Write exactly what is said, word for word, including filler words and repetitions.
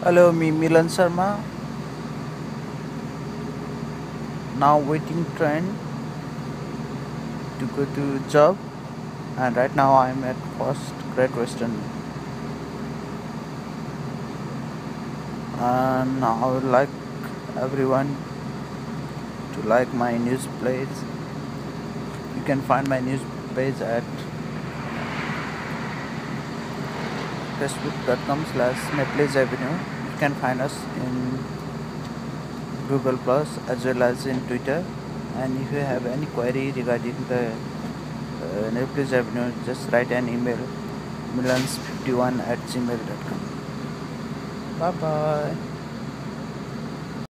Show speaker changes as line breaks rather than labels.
Hello, me Milan Sharma. Now waiting train to go to job, and right now I'm at First Great Western, and I would like everyone to like my news page. You can find my news page at facebook.com slash Neples Avenue. You can find us in Google Plus as well as in Twitter. And if you have any query regarding the uh, Neples Avenue, just write an email milans fifty one at gmail dot com. Bye bye.